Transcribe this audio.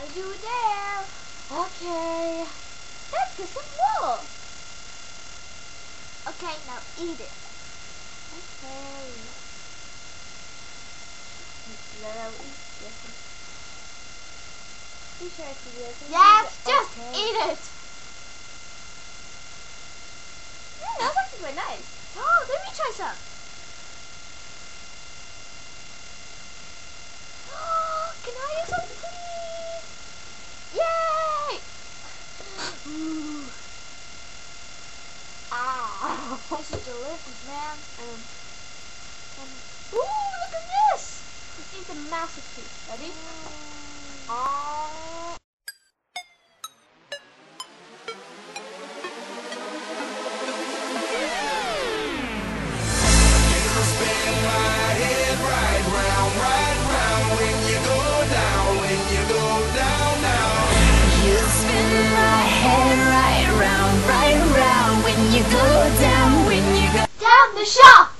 gotta do it there. Okay. Let's get some more. Okay, now eat it. Okay. Yes, just eat it. Yeah, that was actually quite nice. Oh, let me try some. Can I have some, please? Yay! Ooh. Ah, this is delicious, man. Ooh, look at this! Let's eat the massive piece. Ready? Oh. You go down when you go down the shaft.